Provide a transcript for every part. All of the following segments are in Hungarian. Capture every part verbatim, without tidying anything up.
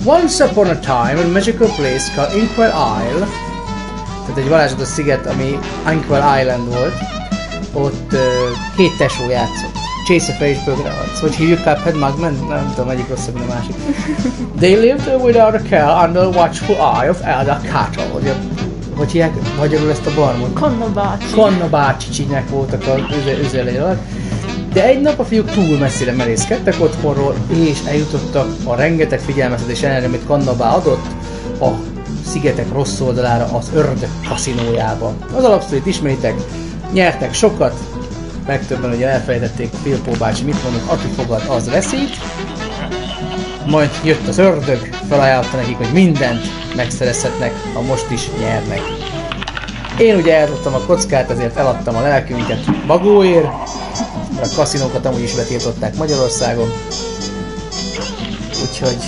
Once upon a time, a magical place called Inkwell Isle, tehát egy varázslatos sziget, ami Inkwell Island volt, ott uh, két tesó játszott. Chase és bögreharc. Hogy hívjuk Cuphead Mugman? Nem tudom, egyik rosszabb, mint a másik. They lived without a care under the watchful eye of Elder Cattle. Hogy, hogy hívják magyarul ezt a barmot? Konna bácsi. Konna bácsicsinyek voltak az üzelői alatt. De egy nap a fiúk túl messzire merészkedtek otthonról, és eljutottak a rengeteg figyelmeztetés ellenére, amit Kannabá adott, a szigetek rossz oldalára, az ördög kaszinójába. Az alapsztorit ismeritek, nyertek sokat, legtöbben ugye elfelejtették, Filpó bácsi mit mondott, aki fogad, az veszít. Majd jött az ördög, felajánlotta nekik, hogy mindent megszerezhetnek, ha most is nyernek. Én ugye eldobtam a kockát, ezért eladtam a lelkünket bagóért, mert a kaszinókat amúgy is betiltották Magyarországon. Úgyhogy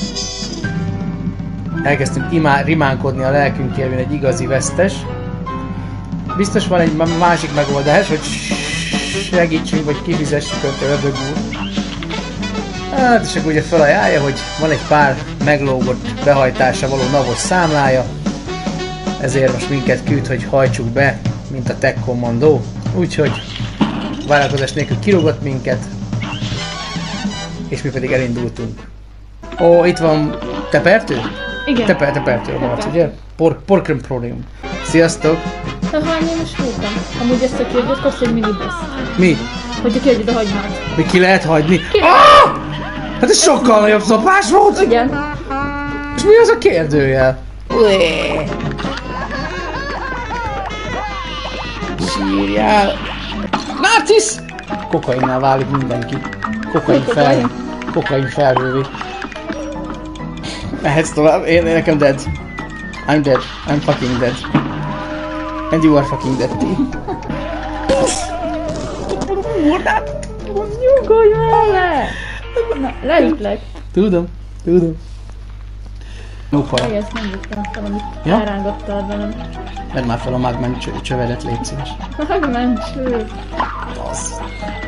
elkezdtünk imá, rimánkodni a lelkünkért, mint egy igazi vesztes. Biztos van egy másik megoldás, hogy segítsünk, vagy kifizessük önt a ördög úr. Hát és akkor ugye felajánlja, hogy van egy pár meglógott behajtásra való navos számlája, ezért most minket küld, hogy hajtsuk be, mint a Tech Commando. Úgyhogy várakozás nélkül kirúgott minket, és mi pedig elindultunk. Ó, itt van tepertő? Igen. Teper, tepertő van, ugye? Por, porkrim prorium. Sziasztok! Hát hány éves voltam? Amúgy ezt a kérdést kapsz egy minibuszt. Mi? Hogy a kérdjed a hagymát. Mi ki lehet hagyni? Ki Ah! Hát ez sokkal nagyobb szopás volt! Igen. És mi az a kérdőjel? Sírjál! Narcisz! Kokainnál válik mindenki. Kokain fel... Kokain felhővé. Mehetsz tovább? Én, én nekem dead. I'm dead. I'm fucking dead. And you are fucking dead, too. Nyugodj már le! Na, leütlek. Tudom, tudom. Nófara. Egész nem juttam fel, amit Ja? elrángattál velem. Vedd már fel a Magman csö csövedet, légy szíves. Megmentső. Az.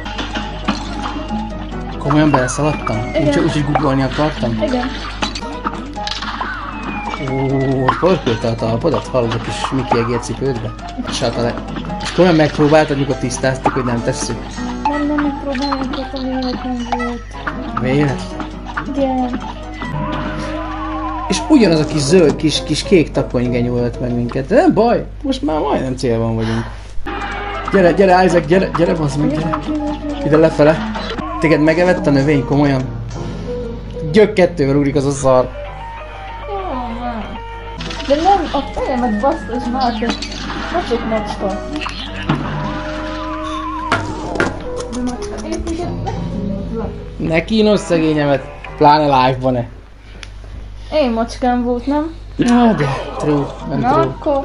Komolyan beleszaladtam? Úgyhogy úgy, googolni akartam? Igen. Ó, fölkölte a talpodat? Hallod a kis Mickey egércipődbe? Satale. És komolyan megpróbáltad, amikor tisztáztuk, hogy nem tesszük? Nem, nem megpróbáljuk, hogy a véletlen volt. Vélet? Igen. És ugyanaz a kis zöld, kis, kis kék takonygeny ölt meg minket. De nem baj, most már majdnem célban vagyunk. Gyere, gyere Isaac, gyere, gyere bazd meg, gyere. Ide lefele. Téged megevett a növény, komolyan. Gyök kettővel ugrik az a szar. Jó, már. De nem, a fejemet basztos már, de macok macska. De macska, én téged megkínozzak. Ne kínos szegényemet, pláne live-ban-e. Én macskám volt, nem? Ah, de true, nem Na true. akkor...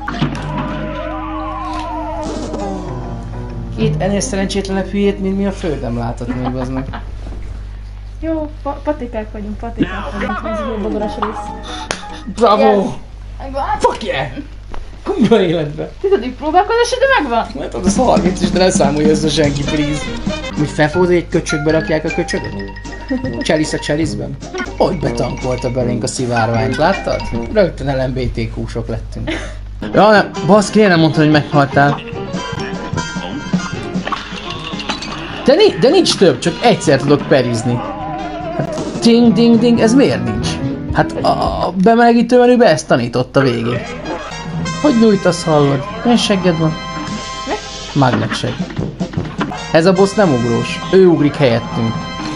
Két ennél szerencsétlenebb hülyét, mint mi a földem láthat még, az meg. Jó, pa patikák vagyunk, patikák vagyunk, ez jó bogaras rész. Bravo! Yes. Megvan? Fuck yeah! Kurva életbe! Tizedik próbálkozás, de megvan! Mert az az harminc is, de ne számolja össze senki, please. Úgy felfogod, hogy egy köcsökbe rakják a köcsögöt? Cselisz a cseliszben? Hogy betankolta belénk a szivárványt, láttad? Rögtön el em bé té kúsok lettünk. Ja, nem, baszki, én nem mondtam, hogy meghaltál. De, ni de nincs több, csak egyszer tudok perizni. Hát, ding, ding, ding, ez miért nincs? Hát a bemelegítő menübe ezt tanította végén. Hogy nyújtasz, hallod? Milyen segged van? Magnet-segg. Ez a boss nem ugrós, ő ugrik helyettünk.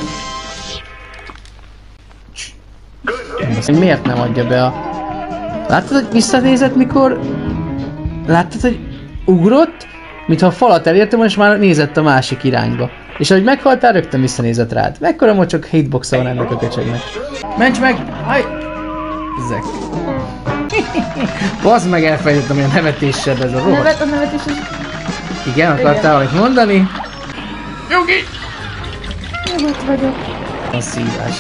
Hogy miért nem adja be a... Láttad, hogy visszanézett, mikor... Láttad, hogy ugrott? Mintha a falat elértem, és már nézett a másik irányba. És ahogy meghaltál, rögtön visszanézett rád. Mekkora mocsok hitboxa van ennek a köcsögnek. Mencs meg! Aj! Ezek. Bazd meg, elfelejtettem, hogy a nevetéssel ez a rohadt. Nevet, a nevetés is... Igen, akartál valamit mondani? Jogi! Nyugodt vagyok. A szívás.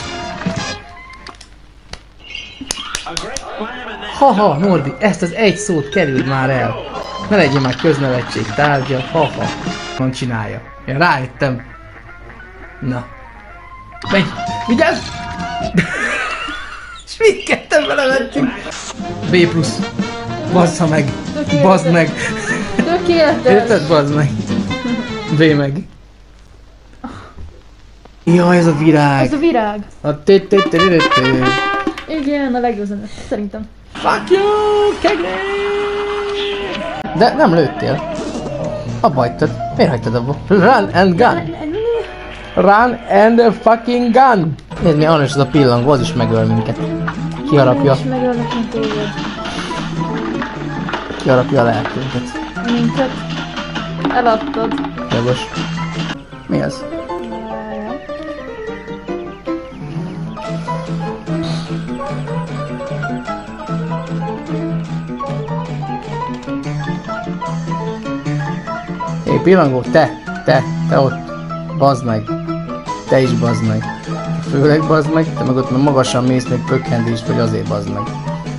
Haha, Norbi, ezt az egy szót kerüld már el. Ne legyen már köznevetség tárgya, haha. Van csinálja. Én rájöttem. Na. Menj! Vigyázz! És Mindketten belementünk. B plusz. Bassza meg. Bazd meg. Tökéletes. Érted? Bazd meg. B meg. Jaj, ez a virág. Ez a virág. A té té té té té. Igen, a legjobb zene, szerintem. Fuck you, Kegli! De nem lőttél. Abba hagytad. Miért hagytad abba? Run and gun. Run and a fucking gun. Nézd, mi aranyos ez a pillangó, az is megöl minket. Kiharapja. És megölnek, mint téged. Kiharapja a lelkünket. Minket. Eladtad. Jogos. Mi az? Hé, pillangó, te, te, te ott. Bazd meg. Te is bazd meg. Főleg bazd meg, te meg ott magasan mész, még pökkendést, hogy azért bazd meg.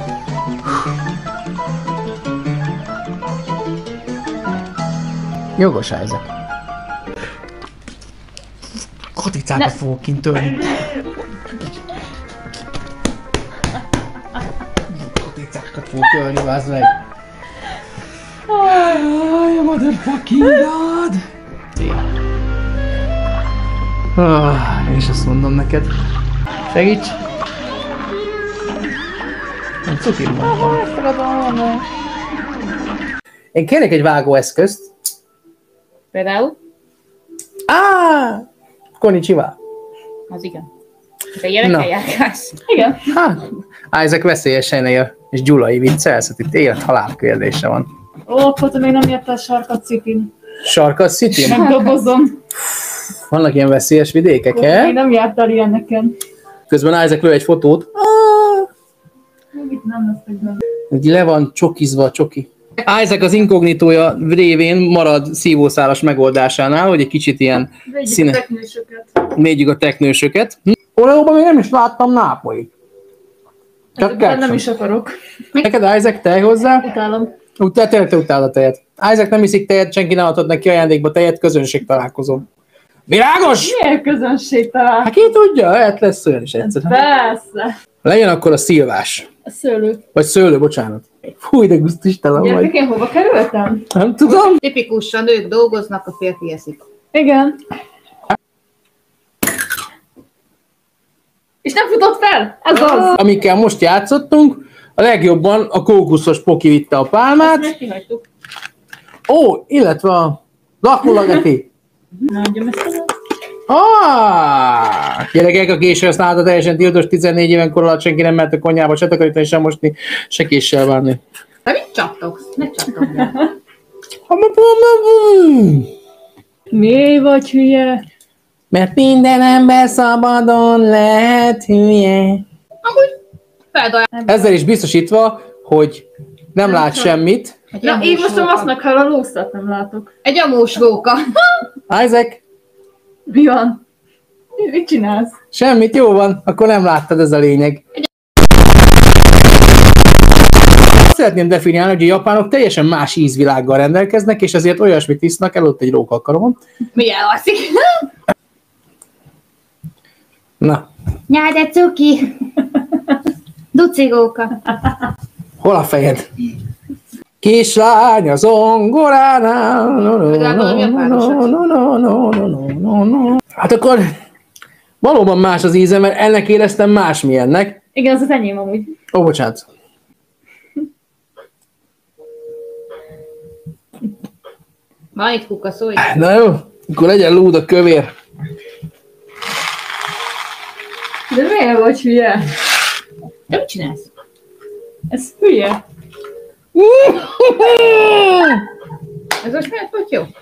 Jogos Isaac. Katicákat fogok kint törni. Katicákat fogok törni, bazd meg. Ay, motherfucking god! Szia. Ah, én is azt mondom neked. Segíts! Nem cukim van. Én kérnék egy vágóeszközt. Például? Ah! Konnichiwa. Az igen. Te ilyenekkel Na. járkálsz? Igen. Hát, Isaac veszélyesen él, és Gyulai viccelsz, hát itt élet-halál kérdése van. Ó, akkor te még nem érted sarkat cipin. Sarkat City? Megdobozom. Vannak ilyen veszélyes vidékek, Még he? nem jártál ilyeneken. Közben Isaac lő egy fotót. Ah! Mit nem leszek benne. Így le van csokizva a csoki. Isaac az inkognitója révén marad szívószálas megoldásánál, hogy egy kicsit ilyen Védjük színe... a teknősöket. Védjük a teknősöket. Oleóban még nem is láttam Nápolyt. Csak Ezekben nem Jackson. is akarok. Neked Isaac, tej hozzá? Utálom. Úgy te tényleg te utálod a tejet. Isaac nem iszik tejet, senki nem adott neki ajándékba tejet, közönség találkozom. Világos? Milyen közönség talál? Hát ki tudja, lehet lesz olyan is egyszer. Persze. Legyen akkor a szilvás. A szőlő. Vagy szőlő, bocsánat. Fúj, de gusztustalan vagy. Gyerekek, én hova kerültem? Nem tudom. Tipikusan nők dolgoznak, a férfi eszik. Igen. És nem futott fel? Ez az. Amikkel most játszottunk, a legjobban a kókuszos poki vitte a pálmát. Ezt kihagytuk. Ó, illetve a lakólageti. Na, adjam ezt az. Ah, gyerekek, a késő használata teljesen tiltos, tizennégy éven kor alatt senki nem mehet a konyhába se takarítani, sem mosni, se késsel várni. Te mit csattogsz? Ne csattogj le. Mi vagy hülye? Mert minden ember szabadon lehet hülye. Amúgy feldajál. Ezzel is biztosítva, hogy nem lát semmit. Egy Na, én amós most a róka. masznak hall a lószat nem látok. Egy amós róka. Isaac, Mi van? Mit csinálsz? semmit, jó van, akkor nem láttad, ez a lényeg. Szeretném definiálni, hogy a japánok teljesen más ízvilággal rendelkeznek, és ezért olyasmit isznak, előtt egy róka alkalomon. Mi elalszik? Na, Nyá, de cuki. Duci róka. hol a fejed? Kislány a zongoránál. No, no, Legalább valami japános. no, no, no, no, no, no, no, no. Hát akkor valóban más az íze, mert ennek éreztem másmilyennek. Igen, az az enyém amúgy. Ó, bocsánat. Van itt kuka, szólj. Na jó, akkor legyen lúd a kövér. De miért vagy hülye? De mit csinálsz? Ez hülye. Ez most miért volt jó?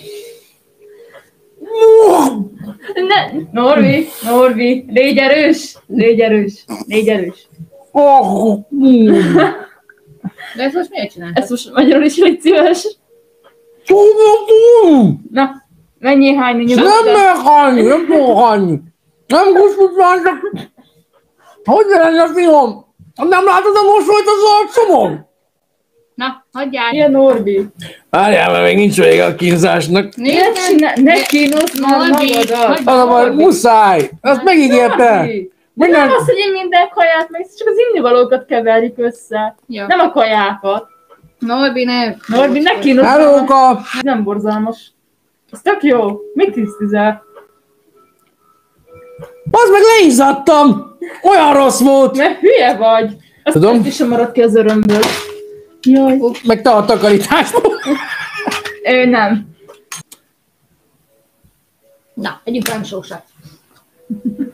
Ne, Norvi, Norvi, légy erős, légy erős, légy erős. De ez most miért csinálsz? Ezt most magyarul is légy szíves. Na, menjél hányni Nem nyugodtan. mer hányni, nem tudok hányni. Nem kuszkuszáltak. Hogy lenne, fiam? Nem látod a mosolyt az arcomon? Na, hagyjál. Ilyen Norbi. Várjál, mert még nincs vége a kínzásnak. Ne, Nézd, csinál, ne kínoszd már Norbi, magadat. hagyj- Az a baj, muszáj. Azt megígérte. Norbi, De nem az, hogy én minden kaját, meg csak az innivalókat keverjük össze. Ja. Nem a kajákat. Norbi, ne. Norbi, ne kínozzál. Hálóka! Nem borzalmas. Ez tök jó. Mit tisztizel? Az meg leizzadtam! Olyan rossz volt! Mert hülye vagy. Azt Tudom. ezt is sem maradt ki az örömből. Jaj. Meg te a takarításból. Ő nem. Na, együnk ránk sósat.